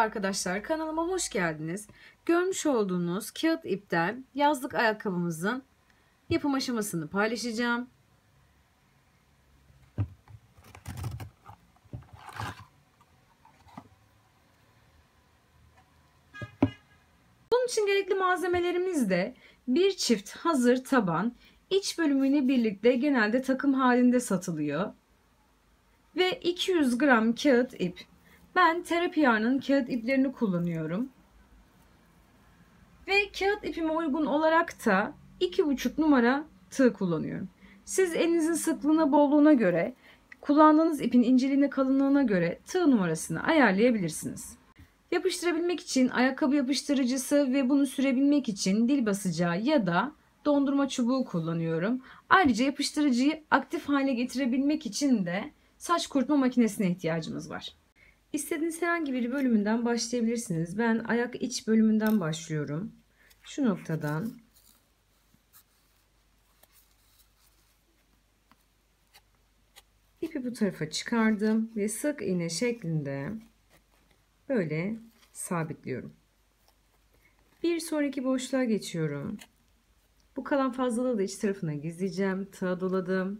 arkadaşlar, kanalıma hoş geldiniz. Görmüş olduğunuz kağıt ipten yazlık ayakkabımızın yapım aşamasını paylaşacağım. Bunun için gerekli malzemelerimiz de bir çift hazır taban, iç bölümüyle birlikte genelde takım halinde satılıyor. Ve 200 gram kağıt ip. Ben Terapiyar'ın kağıt iplerini kullanıyorum. Ve kağıt ipime uygun olarak da 2,5 numara tığ kullanıyorum. Siz elinizin sıklığına, bolluğuna göre, kullandığınız ipin inceliğine, kalınlığına göre tığ numarasını ayarlayabilirsiniz. Yapıştırabilmek için ayakkabı yapıştırıcısı ve bunu sürebilmek için dil basacağı ya da dondurma çubuğu kullanıyorum. Ayrıca yapıştırıcıyı aktif hale getirebilmek için de saç kurutma makinesine ihtiyacımız var. İstediğiniz herhangi bir bölümünden başlayabilirsiniz. Ben ayak iç bölümünden başlıyorum. Şu noktadan ipi bu tarafa çıkardım ve sık iğne şeklinde böyle sabitliyorum. Bir sonraki boşluğa geçiyorum. Bu kalan fazlalığı da iç tarafına gizleyeceğim. Tığa doladım.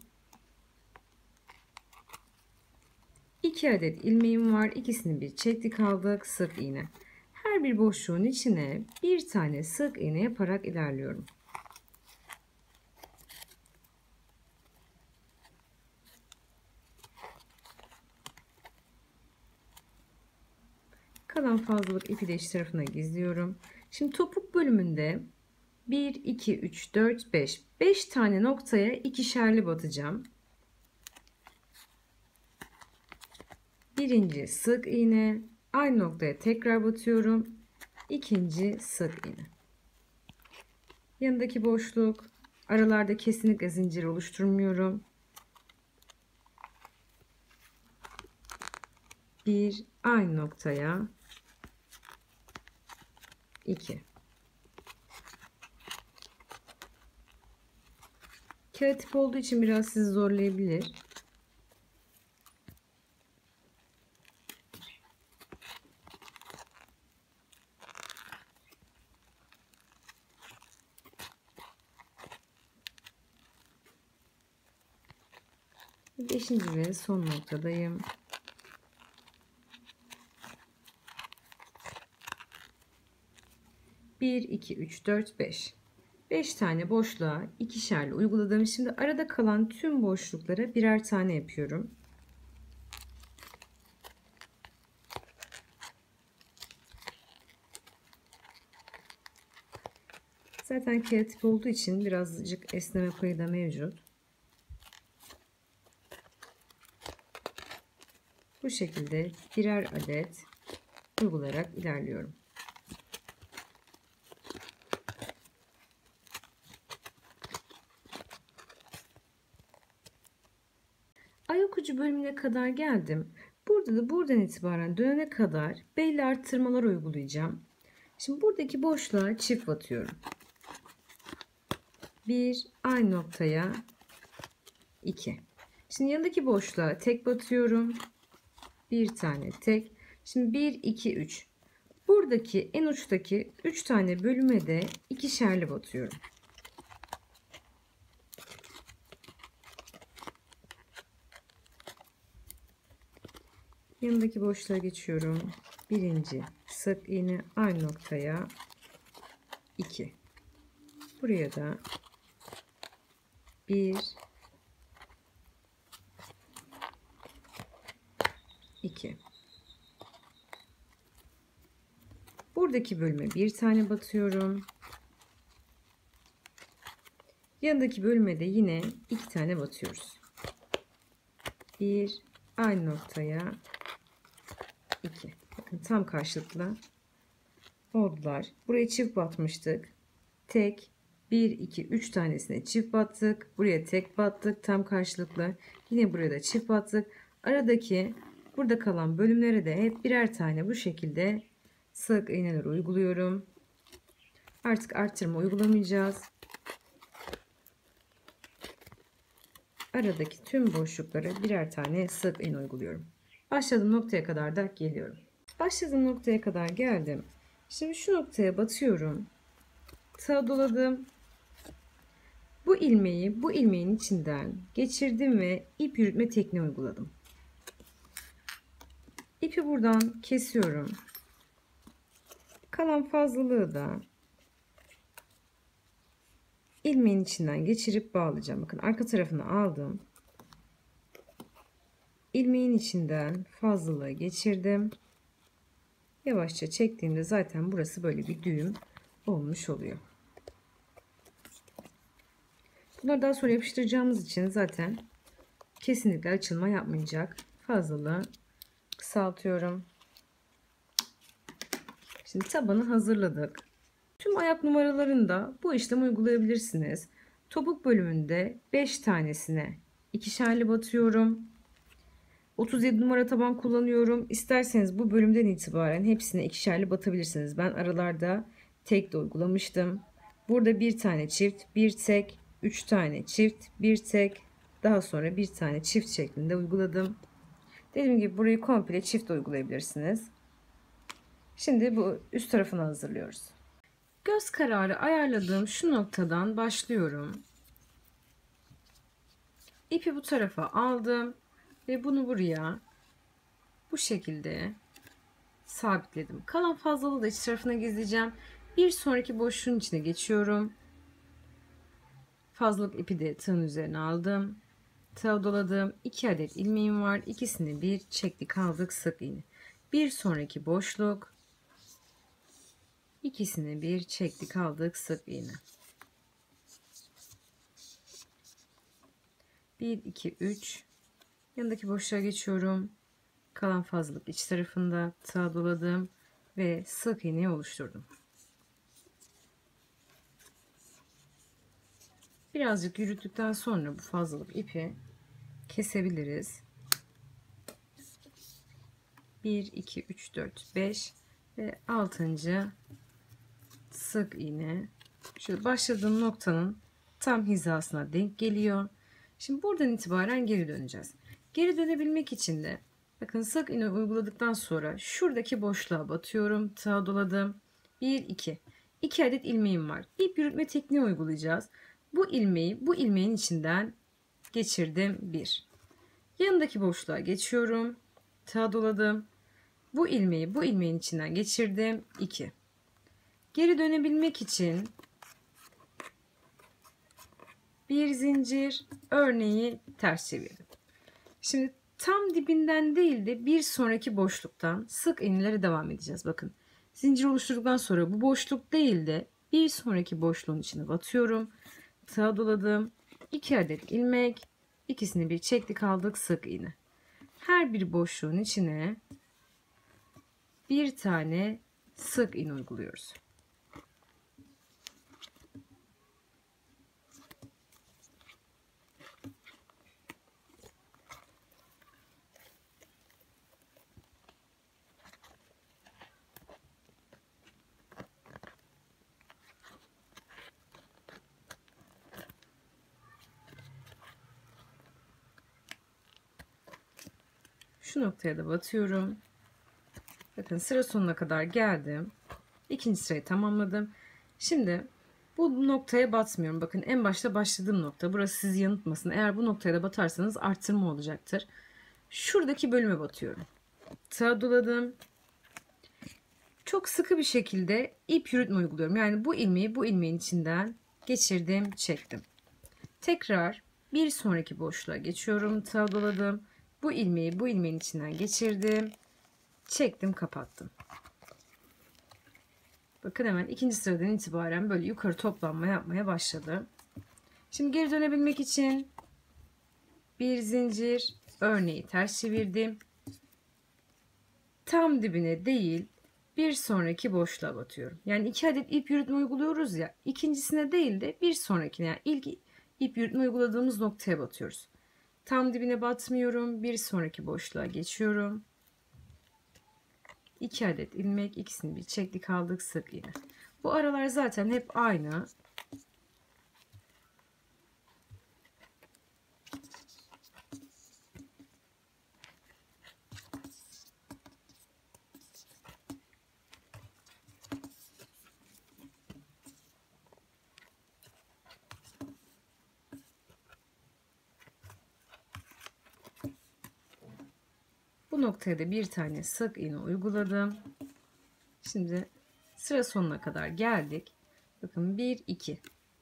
2 adet ilmeğim var. İkisini bir çektik, aldık. Sık iğne. Her bir boşluğun içine bir tane sık iğne yaparak ilerliyorum. Kalan fazlalık ipi de iç tarafına gizliyorum. Şimdi topuk bölümünde 1, 2, 3, 4, 5. 5 tane noktaya ikişerli batacağım. Birinci sık iğne. Aynı noktaya tekrar batıyorum. İkinci sık iğne. Yanındaki boşluk. Aralarda kesinlikle zincir oluşturmuyorum. 1, aynı noktaya 2. Kağıt ip olduğu için biraz sizi zorlayabilir. Beşinci ve son noktadayım. Bir, iki, üç, dört, beş. 5 tane boşluğa ikişerli uyguladım. Şimdi arada kalan tüm boşluklara birer tane yapıyorum. Zaten kağıt ip olduğu için birazcık esneme payı da mevcut. Bu şekilde birer adet uygulayarak ilerliyorum. Ayak ucu bölümüne kadar geldim. Burada da buradan itibaren dönene kadar belli arttırmalar uygulayacağım. Şimdi buradaki boşluğa çift batıyorum. 1, aynı noktaya 2. Şimdi yanındaki boşluğa tek batıyorum. Bir tane tek. Şimdi 1, 2, 3. Buradaki en uçtaki 3 tane bölüme de ikişerli batıyorum. Yanındaki boşluğa geçiyorum. Birinci sık iğne, aynı noktaya 2. Buraya da 1, 2. Buradaki bölüme bir tane batıyorum. Yanındaki bölüme de yine 2 tane batıyoruz. 1, aynı noktaya 2. Bakın tam karşılıklı oldular. Buraya çift batmıştık. Tek 1, 2, 3 tanesine çift battık. Buraya tek battık. Tam karşılıklı. Yine buraya da çift battık. Aradaki burada kalan bölümlere de hep birer tane bu şekilde sık iğneler uyguluyorum. Artık arttırma uygulamayacağız. Aradaki tüm boşluklara birer tane sık iğne uyguluyorum. Başladığım noktaya kadar da geliyorum. Başladığım noktaya kadar geldim. Şimdi şu noktaya batıyorum. Tığ doladım. Bu ilmeği bu ilmeğin içinden geçirdim ve ip yürütme tekniği uyguladım. İpi buradan kesiyorum. Kalan fazlalığı da ilmeğin içinden geçirip bağlayacağım. Bakın arka tarafını aldım. İlmeğin içinden fazlalığı geçirdim. Yavaşça çektiğimde zaten burası böyle bir düğüm olmuş oluyor. Bunları daha sonra yapıştıracağımız için zaten kesinlikle açılma yapmayacak. Fazlalığı kısaltıyorum. Şimdi tabanı hazırladık. Tüm ayak numaralarında bu işlemi uygulayabilirsiniz. Topuk bölümünde 5 tanesine ikişerli batıyorum. 37 numara taban kullanıyorum. İsterseniz bu bölümden itibaren hepsine ikişerli batabilirsiniz. Ben aralarda tek de uygulamıştım. Burada bir tane çift, bir tek, 3 tane çift, bir tek, daha sonra bir tane çift şeklinde uyguladım. Dediğim gibi burayı komple çift uygulayabilirsiniz. Şimdi bu üst tarafını hazırlıyoruz. Göz kararı ayarladığım şu noktadan başlıyorum. İpi bu tarafa aldım ve bunu buraya bu şekilde sabitledim. Kalan fazlalığı da iç tarafına gizleyeceğim. Bir sonraki boşluğun içine geçiyorum. Fazlalık ipi de tığın üzerine aldım. Tığa doladım. 2 adet ilmeğim var. İkisini bir çektik, aldık, sık iğne. Bir sonraki boşluk. İkisini bir çektik, aldık, sık iğne. 1 2 3. Yanındaki boşluğa geçiyorum. Kalan fazlalık iç tarafında tığa doladım ve sık iğne oluşturdum. Birazcık yürüttükten sonra bu fazlalık ipi kesebiliriz. 1 2 3 4 5 ve 6. sık iğne şu başladığım noktanın tam hizasına denk geliyor. Şimdi buradan itibaren geri döneceğiz. Geri dönebilmek için de bakın sık iğne uyguladıktan sonra şuradaki boşluğa batıyorum. Tığa doladım. 1 2. 2 adet ilmeğim var. İp yürütme tekniği uygulayacağız. Bu ilmeği bu ilmeğin içinden geçirdim. 1. Yanındaki boşluğa geçiyorum. Tığa doladım. Bu ilmeği bu ilmeğin içinden geçirdim. 2. Geri dönebilmek için bir zincir, örneği ters çevirdim. Şimdi tam dibinden değil de bir sonraki boşluktan sık iğnelere devam edeceğiz. Bakın zincir oluşturduktan sonra bu boşluk değil de bir sonraki boşluğun içine batıyorum. Tığa doladım. 2 adet ilmek, ikisini bir çektik, aldık, sık iğne. Her bir boşluğun içine bir tane sık iğne uyguluyoruz. Şu noktaya da batıyorum. Bakın sıra sonuna kadar geldim. İkinci sırayı tamamladım. Şimdi bu noktaya batmıyorum. Bakın en başta başladığım nokta. Burası sizi yanıltmasın. Eğer bu noktaya da batarsanız arttırma olacaktır. Şuradaki bölüme batıyorum. Tığa doladım. Çok sıkı bir şekilde ip yürütme uyguluyorum. Yani bu ilmeği bu ilmeğin içinden geçirdim, çektim. Tekrar bir sonraki boşluğa geçiyorum. Tığa doladım. Bu ilmeği bu ilmeğin içinden geçirdim, çektim, kapattım. Bakın hemen ikinci sıradan itibaren böyle yukarı toplanma yapmaya başladı. Şimdi geri dönebilmek için bir zincir, örneği ters çevirdim. Tam dibine değil bir sonraki boşluğa batıyorum. Yani 2 adet ip yürütme uyguluyoruz ya, ikincisine değil de bir sonrakine, yani ilk ip yürütme uyguladığımız noktaya batıyoruz. Tam dibine batmıyorum. Bir sonraki boşluğa geçiyorum. 2 adet ilmek, ikisini bir çektik, aldık, sık iğne. Bu aralar zaten hep aynı. Bu noktaya da bir tane sık iğne uyguladım. Şimdi sıra sonuna kadar geldik. Bakın 1 2.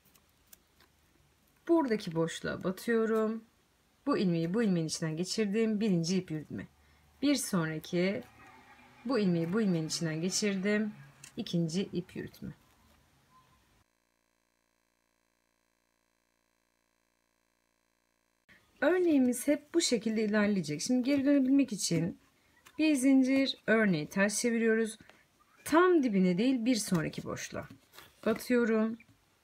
Buradaki boşluğa batıyorum. Bu ilmeği bu ilmeğin içinden geçirdim. Birinci ip yürütme. Bir sonraki bu ilmeği bu ilmeğin içinden geçirdim. İkinci ip yürütme. Örneğimiz hep bu şekilde ilerleyecek. Şimdi geri dönebilmek için bir zincir örneği ters çeviriyoruz. Tam dibine değil, bir sonraki boşluğa batıyorum.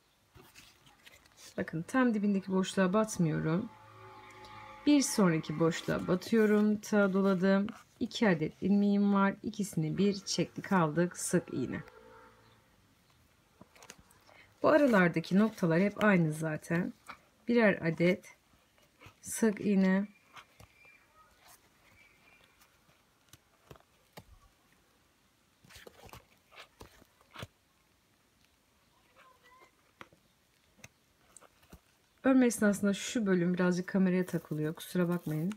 Bakın tam dibindeki boşluğa batmıyorum. Bir sonraki boşluğa batıyorum. Tığ doladım. 2 adet ilmeğim var. İkisini bir çektik, aldık. Sık iğne. Bu aralardaki noktalar hep aynı zaten. Birer adet sık iğne. Örme esnasında şu bölüm birazcık kameraya takılıyor. Kusura bakmayın.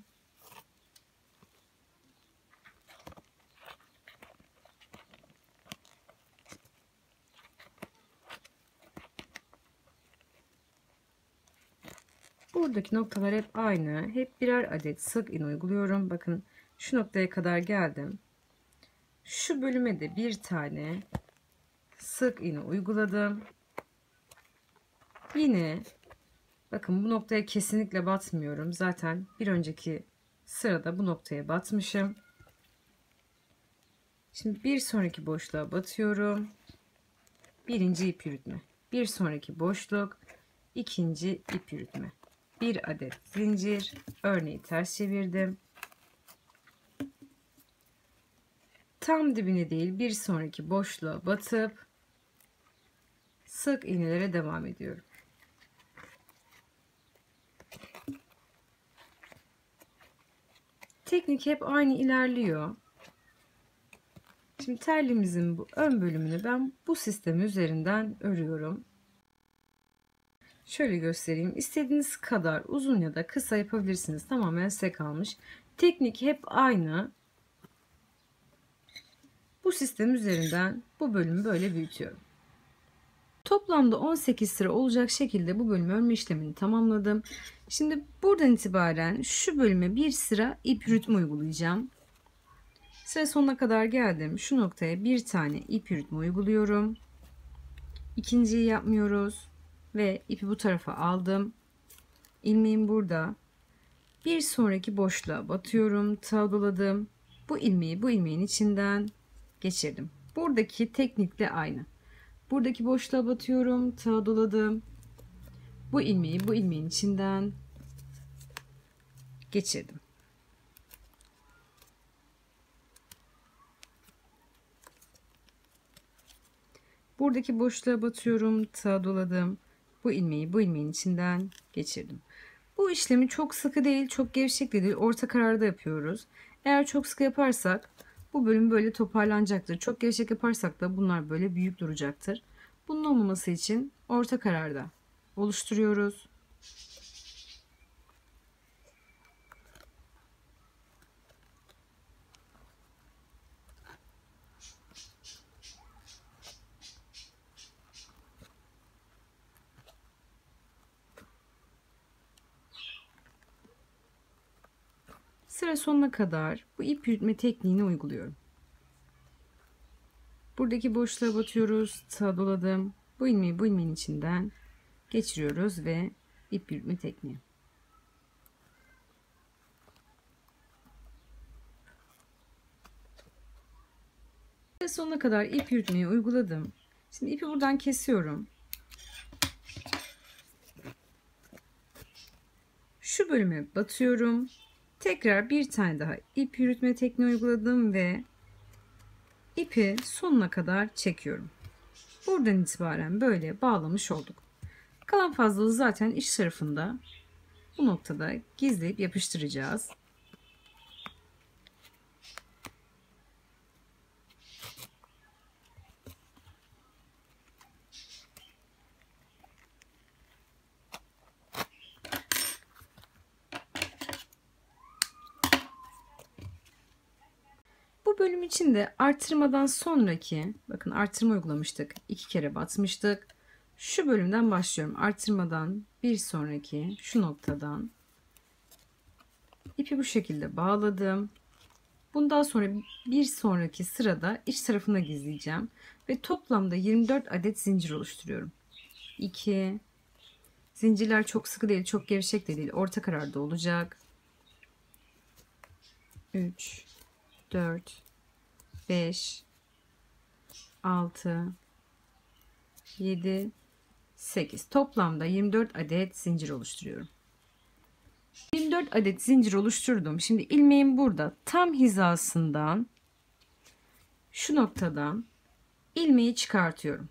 Buradaki noktalar hep aynı. Hep birer adet sık iğne uyguluyorum. Bakın şu noktaya kadar geldim. Şu bölüme de bir tane sık iğne uyguladım. Yine bakın bu noktaya kesinlikle batmıyorum. Zaten bir önceki sırada bu noktaya batmışım. Şimdi bir sonraki boşluğa batıyorum. Birinci ip yürütme. Bir sonraki boşluk, ikinci ip yürütme. Bir adet zincir, örneği ters çevirdim. Tam dibine değil, bir sonraki boşluğa batıp sık iğnelere devam ediyorum. Teknik hep aynı ilerliyor. Şimdi terlimizin bu ön bölümünü ben bu sistem üzerinden örüyorum. Şöyle göstereyim. İstediğiniz kadar uzun ya da kısa yapabilirsiniz. Tamamen size kalmış. Teknik hep aynı. Bu sistem üzerinden bu bölümü böyle büyütüyorum. Toplamda 18 sıra olacak şekilde bu bölümü örme işlemini tamamladım. Şimdi buradan itibaren şu bölüme bir sıra ip yürütme uygulayacağım. Sıra sonuna kadar geldim. Şu noktaya bir tane ip yürütme uyguluyorum. İkinciyi yapmıyoruz ve ipi bu tarafa aldım. İlmeğim burada. Bir sonraki boşluğa batıyorum. Tığ doladım. Bu ilmeği bu ilmeğin içinden geçirdim. Buradaki teknikle aynı. Buradaki boşluğa batıyorum. Tığ doladım. Bu ilmeği bu ilmeğin içinden geçirdim. Buradaki boşluğa batıyorum. Tığ doladım. Bu ilmeği bu ilmeğin içinden geçirdim. Bu işlemi çok sıkı değil, çok gevşek de değil, orta kararda yapıyoruz. Eğer çok sıkı yaparsak bu bölüm böyle toparlanacaktır. Çok gevşek yaparsak da bunlar böyle büyük duracaktır. Bunun olmaması için orta kararda oluşturuyoruz. Sıra sonuna kadar bu ip yürütme tekniğini uyguluyorum. Buradaki boşluğa batıyoruz. Tığ doladım. Bu ilmeği bu ilmeğin içinden geçiriyoruz ve ip yürütme tekniği. Sıra sonuna kadar ip yürütmeyi uyguladım. Şimdi ipi buradan kesiyorum. Şu bölüme batıyorum. Tekrar bir tane daha ip yürütme tekniği uyguladım ve ipi sonuna kadar çekiyorum. Buradan itibaren böyle bağlamış olduk. Kalan fazlalığı zaten iç tarafında bu noktada gizleyip yapıştıracağız. bölüm için de artırmadan sonraki, bakın artırma uygulamıştık. 2 kere batmıştık. Şu bölümden başlıyorum. Artırmadan bir sonraki şu noktadan ipi bu şekilde bağladım. Bundan sonra bir sonraki sırada iç tarafına gizleyeceğim ve toplamda 24 adet zincir oluşturuyorum. 2 zincirler çok sıkı değil, çok gevşek de değil, orta kararda olacak. 3 4 5 6 7 8 toplamda 24 adet zincir oluşturuyorum. 24 adet zincir oluşturdum. Şimdi ilmeğim burada tam hizasından şu noktadan ilmeği çıkartıyorum.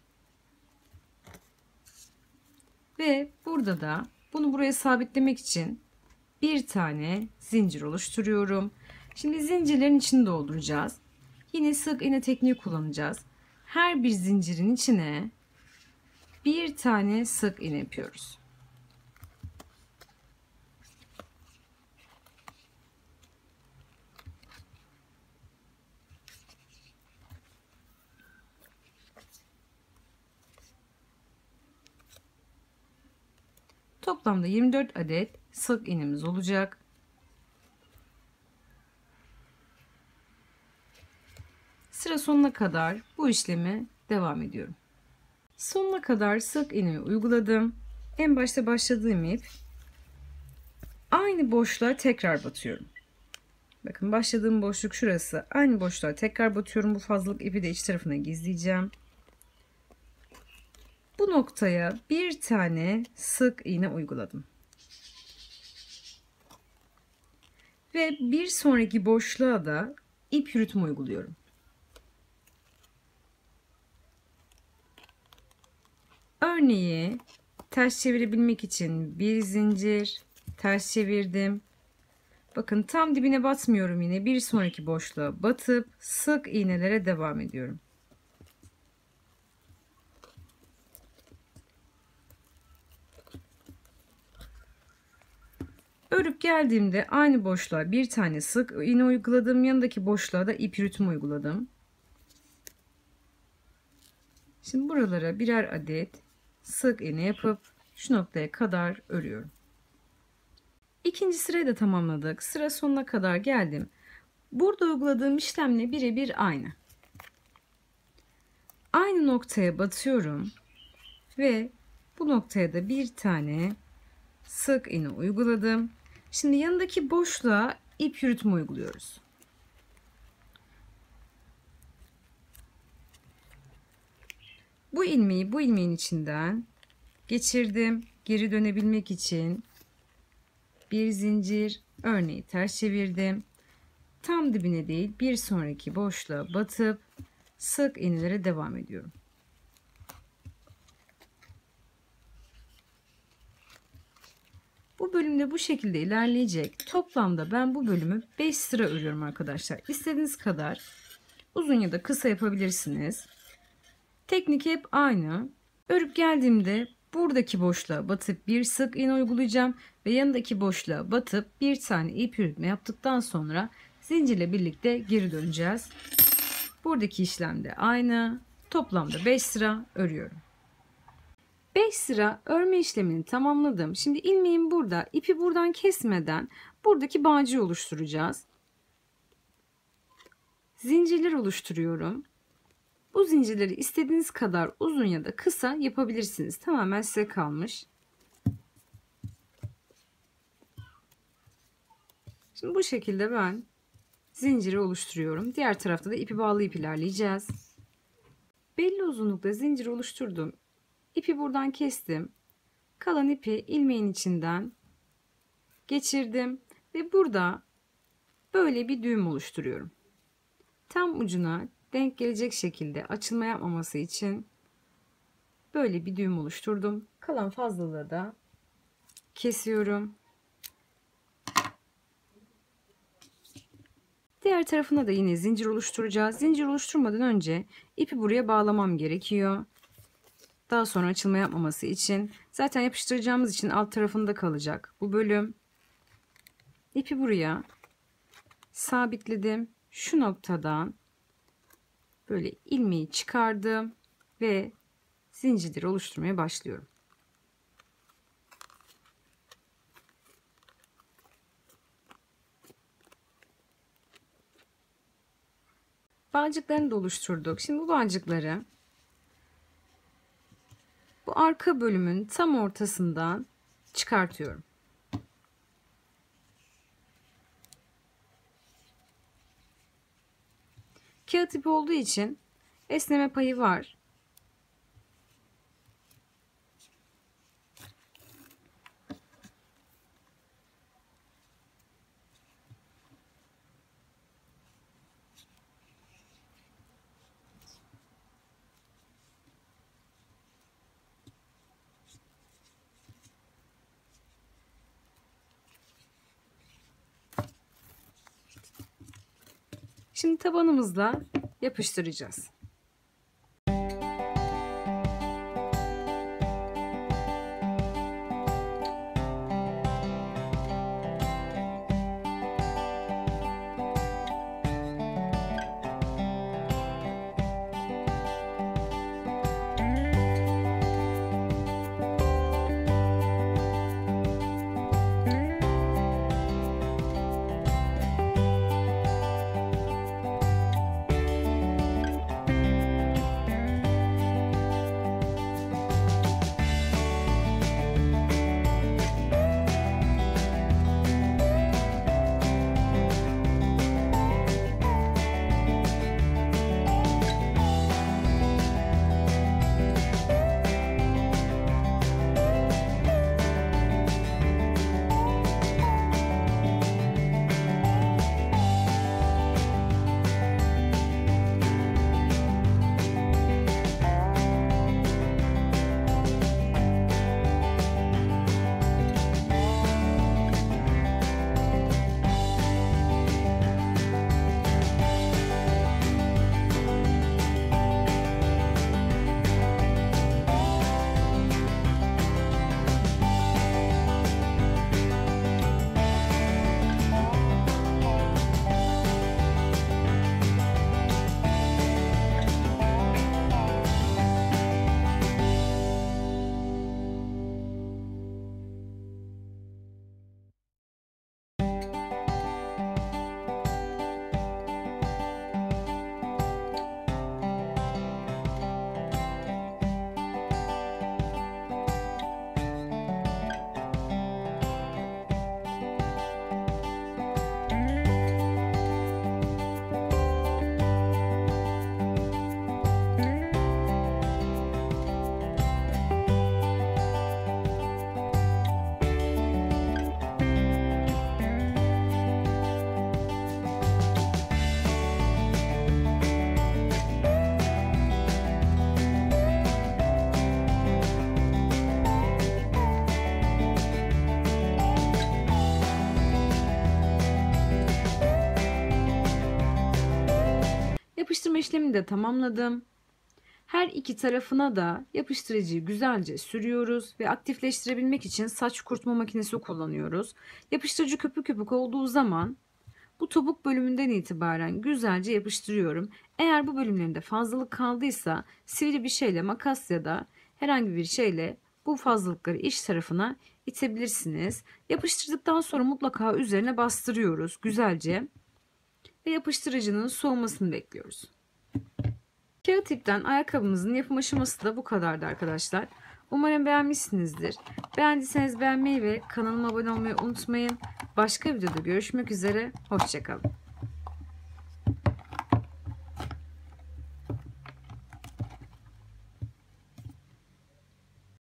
Ve burada da bunu buraya sabitlemek için bir tane zincir oluşturuyorum. Şimdi zincirlerin içini dolduracağız. Yine sık iğne tekniği kullanacağız. Her bir zincirin içine bir tane sık iğne yapıyoruz. Toplamda 24 adet sık iğnemiz olacak. Sıra sonuna kadar bu işlemi devam ediyorum. Sonuna kadar sık iğneyi uyguladım. En başta başladığım ip aynı boşluğa tekrar batıyorum. Bakın başladığım boşluk şurası. Aynı boşluğa tekrar batıyorum. Bu fazlalık ipi de iç tarafına gizleyeceğim. Bu noktaya bir tane sık iğne uyguladım. Ve bir sonraki boşluğa da ip yürütme uyguluyorum. Örneği ters çevirebilmek için bir zincir ters çevirdim. Bakın tam dibine batmıyorum, yine bir sonraki boşluğa batıp sık iğnelere devam ediyorum. Örüp geldiğimde aynı boşluğa bir tane sık iğne uyguladım. Yanındaki boşluğa da ip yürütme uyguladım. Şimdi buralara birer adet sık iğne yapıp şu noktaya kadar örüyorum. İkinci sırayı da tamamladık. Sıra sonuna kadar geldim. Burada uyguladığım işlemle birebir aynı. Aynı noktaya batıyorum ve bu noktaya da bir tane sık iğne uyguladım. Şimdi yanındaki boşluğa ip yürütme uyguluyoruz. Bu ilmeği bu ilmeğin içinden geçirdim. Geri dönebilmek için bir zincir, örneği ters çevirdim. Tam dibine değil, bir sonraki boşluğa batıp sık iğnelere devam ediyorum. Bu bölümde bu şekilde ilerleyecek. Toplamda ben bu bölümü 5 sıra örüyorum arkadaşlar. İstediğiniz kadar uzun ya da kısa yapabilirsiniz. Teknik hep aynı. Örüp geldiğimde buradaki boşluğa batıp bir sık iğne uygulayacağım ve yanındaki boşluğa batıp bir tane ip yürütme yaptıktan sonra zincirle birlikte geri döneceğiz. Buradaki işlem de aynı. Toplamda 5 sıra örüyorum. 5 sıra örme işlemini tamamladım. Şimdi ilmeğim burada. İpi buradan kesmeden buradaki bağcıyı oluşturacağız. Zincirler oluşturuyorum. Bu zincirleri istediğiniz kadar uzun ya da kısa yapabilirsiniz. Tamamen size kalmış. Şimdi bu şekilde ben zinciri oluşturuyorum. Diğer tarafta da ipi bağlayıp ilerleyeceğiz. Belli uzunlukta zincir oluşturdum. İpi buradan kestim. Kalan ipi ilmeğin içinden geçirdim ve burada böyle bir düğüm oluşturuyorum. Tam ucuna denk gelecek şekilde açılma yapmaması için böyle bir düğüm oluşturdum. Kalan fazlalığı da kesiyorum. Diğer tarafına da yine zincir oluşturacağız. Zincir oluşturmadan önce ipi buraya bağlamam gerekiyor. Daha sonra açılma yapmaması için. Zaten yapıştıracağımız için alt tarafında kalacak bu bölüm. İpi buraya sabitledim. Şu noktadan böyle ilmeği çıkardım ve zincirleri oluşturmaya başlıyorum. Bağcıklarını da oluşturduk. Şimdi bu bağcıkları bu arka bölümün tam ortasından çıkartıyorum. Kağıt ipi olduğu için esneme payı var. Şimdi tabanımızla yapıştıracağız. Yapıştırma işlemini de tamamladım. Her iki tarafına da yapıştırıcıyı güzelce sürüyoruz ve aktifleştirebilmek için saç kurutma makinesi kullanıyoruz. Yapıştırıcı köpük köpük olduğu zaman bu topuk bölümünden itibaren güzelce yapıştırıyorum. Eğer bu bölümlerinde fazlalık kaldıysa sivri bir şeyle, makas ya da herhangi bir şeyle bu fazlalıkları iç tarafına itebilirsiniz. Yapıştırdıktan sonra mutlaka üzerine bastırıyoruz güzelce ve yapıştırıcının soğumasını bekliyoruz. Kağıt ipten ayakkabımızın yapım aşaması da bu kadardı arkadaşlar. Umarım beğenmişsinizdir. Beğendiyseniz beğenmeyi ve kanalıma abone olmayı unutmayın. Başka videoda görüşmek üzere. Hoşça kalın.